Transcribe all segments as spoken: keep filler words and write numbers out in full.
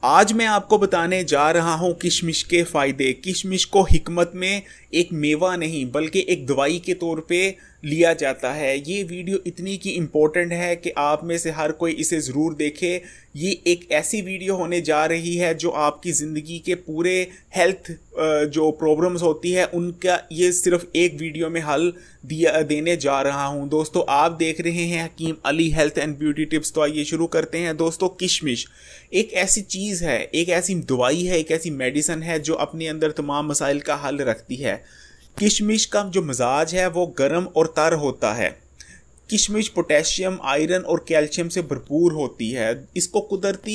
आज मैं आपको बताने जा रहा हूं किशमिश के फायदे। किशमिश को हिकमत में एक मेवा नहीं बल्कि एक दवाई के तौर पे लिया जाता है। ये वीडियो इतनी की इम्पोर्टेंट है कि आप में से हर कोई इसे ज़रूर देखे। ये एक ऐसी वीडियो होने जा रही है जो आपकी ज़िंदगी के पूरे हेल्थ जो प्रॉब्लम्स होती है उनका ये सिर्फ एक वीडियो में हल दिया देने जा रहा हूं। दोस्तों, आप देख रहे हैं Hakim Ali health and beauty tips. तो आइए शुरू करते हैं। दोस्तों, किशमिश एक ऐसी चीज़ है, एक ऐसी दवाई है, एक ऐसी मेडिसिन है जो अपने अंदर तमाम मसाइल का हल रखती है। किशमिश का जो मिजाज है वो गर्म और तर होता है। किशमिश पोटेशियम, आयरन और कैल्शियम से भरपूर होती है। इसको कुदरती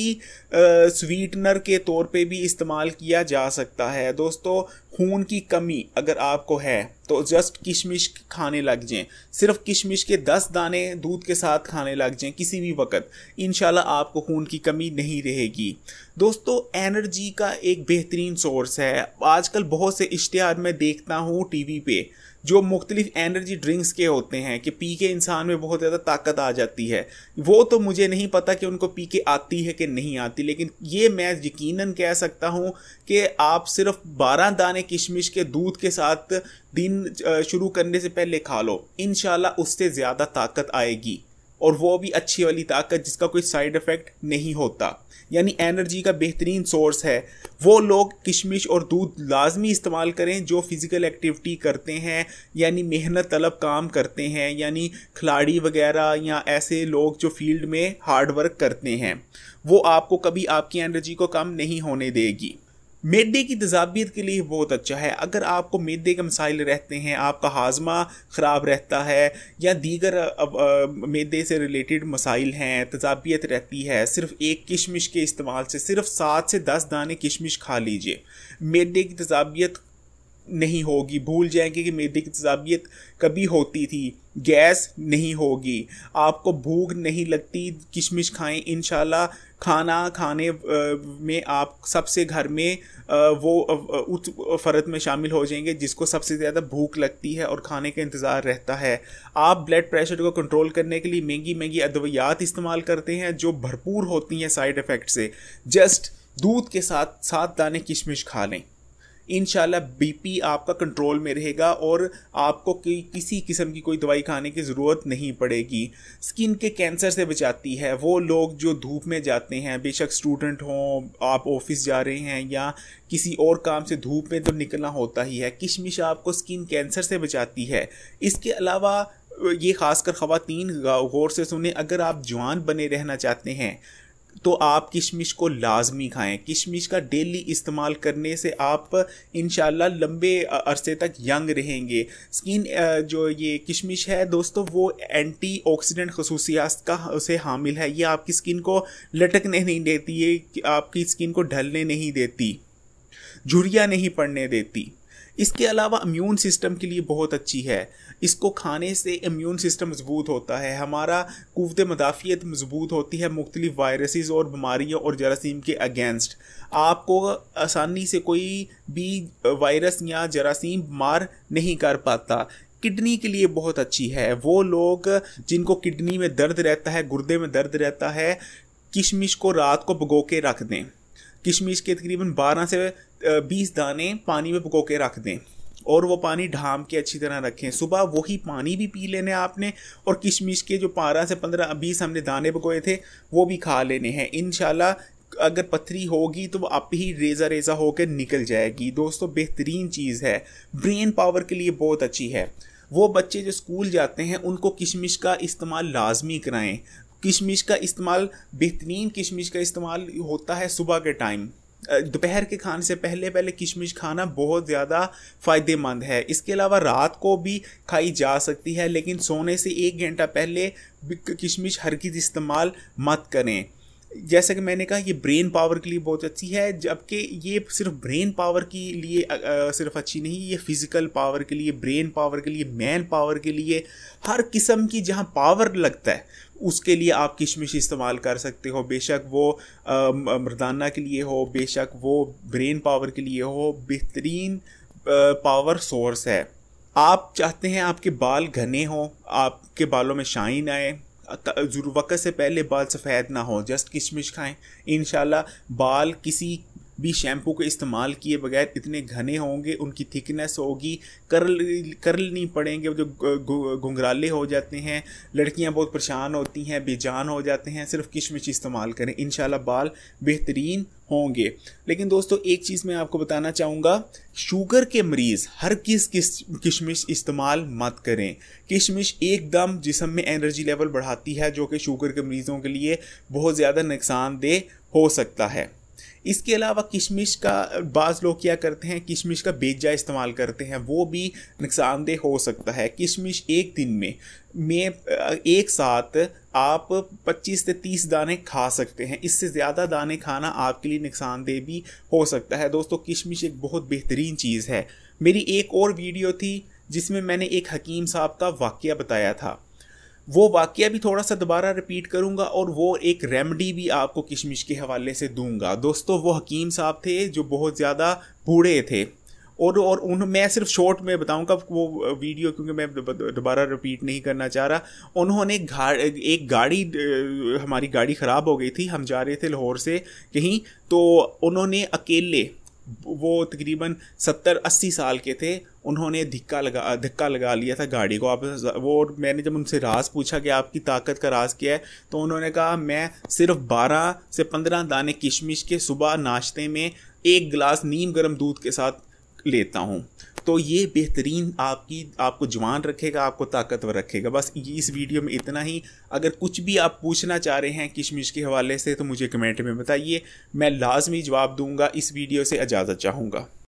स्वीटनर के तौर पे भी इस्तेमाल किया जा सकता है। दोस्तों, खून की कमी अगर आपको है तो जस्ट किशमिश खाने लग जाएं। सिर्फ किशमिश के दस दाने दूध के साथ खाने लग जाएं किसी भी वक्त, इंशाल्लाह आपको खून की कमी नहीं रहेगी। दोस्तों, एनर्जी का एक बेहतरीन सोर्स है। आजकल बहुत से इश्तिहार में देखता हूँ टीवी पे जो मुख्तलिफ एनर्जी ड्रिंक्स के होते हैं कि पी के इंसान में बहुत ज़्यादा ताकत आ जाती है। वो तो मुझे नहीं पता कि उनको पी के आती है कि नहीं आती, लेकिन ये मैं यकीनन कह सकता हूँ कि आप सिर्फ बारह दाने किशमिश के दूध के साथ दिन शुरू करने से पहले खा लो, इंशाल्लाह उससे ज़्यादा ताकत आएगी, और वो भी अच्छी वाली ताकत जिसका कोई साइड इफ़ेक्ट नहीं होता। यानी एनर्जी का बेहतरीन सोर्स है। वो लोग किशमिश और दूध लाजमी इस्तेमाल करें जो फिज़िकल एक्टिविटी करते हैं, यानी मेहनत तलब काम करते हैं, यानी खिलाड़ी वगैरह या ऐसे लोग जो फील्ड में हार्ड वर्क करते हैं। वो आपको कभी आपकी एनर्जी को कम नहीं होने देगी। मैदे की तज़ाबियत के लिए बहुत अच्छा है। अगर आपको मैदे के मसाइल रहते हैं, आपका हाजमा ख़राब रहता है या दीगर मैदे से रिलेटेड मसाइल हैं, तज़ाबियत रहती है, सिर्फ एक किशमिश के इस्तेमाल से सिर्फ सात से दस दाने किशमिश खा लीजिए, मैदे की तज़ाबियत नहीं होगी। भूल जाएंगे कि मैदे की तज़ाबियत कभी होती थी। गैस नहीं होगी, आपको भूख नहीं लगती। किशमिश खाएं, इंशाल्लाह खाना खाने में आप सबसे घर में वो उस फ़र्द में शामिल हो जाएंगे जिसको सबसे ज़्यादा भूख लगती है और खाने का इंतज़ार रहता है। आप ब्लड प्रेशर को कंट्रोल करने के लिए महंगी महंगी अद्वियात इस्तेमाल करते हैं जो भरपूर होती हैं साइड इफ़ेक्ट से। जस्ट दूध के साथ सात दाने किशमिश खा लें, इंशाल्लाह बीपी आपका कंट्रोल में रहेगा और आपको कि, किसी किस्म की कोई दवाई खाने की ज़रूरत नहीं पड़ेगी। स्किन के कैंसर से बचाती है। वो लोग जो धूप में जाते हैं, बेशक स्टूडेंट हों, आप ऑफिस जा रहे हैं या किसी और काम से धूप में तो निकलना होता ही है, किशमिश आपको स्किन कैंसर से बचाती है। इसके अलावा ये ख़ासकर ख़वातीन गौर से सुने, अगर आप जवान बने रहना चाहते हैं तो आप किशमिश को लाजमी खाएं। किशमिश का डेली इस्तेमाल करने से आप इंशाल्लाह लंबे अरसे तक यंग रहेंगे। स्किन जो ये किशमिश है दोस्तों, वो एंटीऑक्सीडेंट खसूसियात का उसे हामिल है। ये आपकी स्किन को लटकने नहीं देती, ये आपकी स्किन को ढलने नहीं देती, झुर्रियाँ नहीं पड़ने देती। इसके अलावा इम्यून सिस्टम के लिए बहुत अच्छी है। इसको खाने से इम्यून सिस्टम मजबूत होता है, हमारा क़ुव्वत मदाफ़ियत मजबूत होती है मुख्तलिफ वायरसेस और बीमारियों और जरासीम के अगेंस्ट। आपको आसानी से कोई भी वायरस या जरासीम मार नहीं कर पाता। किडनी के लिए बहुत अच्छी है। वो लोग जिनको किडनी में दर्द रहता है, गुर्दे में दर्द रहता है, किशमिश को रात को भिगो के रख दें। किशमिश के तकरीबन बारह से बीस दाने पानी में भिगो के रख दें और वो पानी ढाम के अच्छी तरह रखें। सुबह वही पानी भी पी लेने आपने और किशमिश के जो बारह से पंद्रह बीस हमने दाने भिगोए थे वो भी खा लेने हैं। इंशाल्लाह अगर पथरी होगी तो वो आप ही रेज़ा रेज़ा होकर निकल जाएगी। दोस्तों, बेहतरीन चीज़ है, ब्रेन पावर के लिए बहुत अच्छी है। वो बच्चे जो स्कूल जाते हैं उनको किशमिश का इस्तेमाल लाजमी कराएं। किशमिश का इस्तेमाल, बेहतरीन किशमिश का इस्तेमाल होता है सुबह के टाइम। दोपहर के खाने से पहले पहले किशमिश खाना बहुत ज़्यादा फ़ायदेमंद है। इसके अलावा रात को भी खाई जा सकती है, लेकिन सोने से एक घंटा पहले किशमिश हरगिज़ इस्तेमाल मत करें। जैसा कि मैंने कहा, ये ब्रेन पावर के लिए बहुत अच्छी है, जबकि ये सिर्फ ब्रेन पावर के लिए आ, आ, सिर्फ अच्छी नहीं, ये फिज़िकल पावर के लिए, ब्रेन पावर के लिए, मैन पावर के लिए, हर किस्म की जहाँ पावर लगता है उसके लिए आप किशमिश इस्तेमाल कर सकते हो। बेशक वो आ, मर्दाना के लिए हो, बेशक वो ब्रेन पावर के लिए हो, बेहतरीन पावर सोर्स है। आप चाहते हैं आपके बाल घने हों, आपके बालों में शाइन आए, वक्त से पहले बाल सफ़ेद ना हो, जस्ट किशमिश खाएं, इंशाल्लाह बाल किसी भी शैम्पू के इस्तेमाल किए बगैर इतने घने होंगे, उनकी थिकनेस होगी, कर्ल कर्ल नहीं पड़ेंगे, जो घुंघराले हो जाते हैं, लड़कियां बहुत परेशान होती हैं, बेजान हो जाते हैं। सिर्फ किशमिश इस्तेमाल करें, इंशाल्लाह बाल बेहतरीन होंगे। लेकिन दोस्तों एक चीज़ मैं आपको बताना चाहूँगा, शुगर के मरीज़ हर किस किस किशमिश इस्तेमाल मत करें। किशमिश एकदम जिस्म में एनर्जी लेवल बढ़ाती है, जो कि शुगर के मरीज़ों के लिए बहुत ज़्यादा नुकसानदेह हो सकता है। इसके अलावा किशमिश का बाज़ लोग क्या करते हैं, किशमिश का बेजा इस्तेमाल करते हैं, वो भी नुकसानदेह हो सकता है। किशमिश एक दिन में में एक साथ आप पच्चीस से तीस दाने खा सकते हैं, इससे ज़्यादा दाने खाना आपके लिए नुकसानदेह भी हो सकता है। दोस्तों किशमिश एक बहुत बेहतरीन चीज़ है। मेरी एक और वीडियो थी जिसमें मैंने एक हकीम साहब का वाक़या बताया था, वो वाक़या भी थोड़ा सा दोबारा रिपीट करूंगा और वो एक रेमेडी भी आपको किशमिश के हवाले से दूंगा। दोस्तों वो हकीम साहब थे जो बहुत ज़्यादा बूढ़े थे, और और उन मैं सिर्फ शॉर्ट में बताऊंगा वो वीडियो, क्योंकि मैं दोबारा रिपीट नहीं करना चाह रहा। उन्होंने गा, एक गाड़ी, हमारी गाड़ी ख़राब हो गई थी, हम जा रहे थे लाहौर से कहीं, तो उन्होंने अकेले, वो तकरीबन सत्तर अस्सी साल के थे, उन्होंने धक्का लगा धक्का लगा लिया था गाड़ी को। आप वो मैंने जब उनसे राज पूछा कि आपकी ताकत का राज क्या है, तो उन्होंने कहा मैं सिर्फ बारह से पंद्रह दाने किशमिश के सुबह नाश्ते में एक गिलास नीम गर्म दूध के साथ लेता हूँ। तो ये बेहतरीन आपकी आपको जवान रखेगा, आपको ताकतवर रखेगा। बस इस वीडियो में इतना ही। अगर कुछ भी आप पूछना चाह रहे हैं किशमिश के हवाले से तो मुझे कमेंट में बताइए, मैं लाजमी जवाब दूंगा। इस वीडियो से इजाज़त चाहूँगा।